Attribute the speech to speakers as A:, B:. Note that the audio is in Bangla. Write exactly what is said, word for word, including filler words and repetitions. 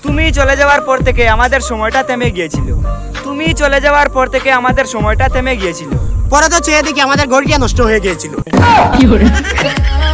A: তুমি চলে যাওয়ার পর থেকে আমাদের সময়টা থেমে গিয়েছিল। তুমি চলে যাওয়ার পর থেকে আমাদের সময়টা থেমে গিয়েছিল।
B: পরে তো চেয়ে দেখি আমাদের ঘড়িটা নষ্ট হয়ে গিয়েছিল।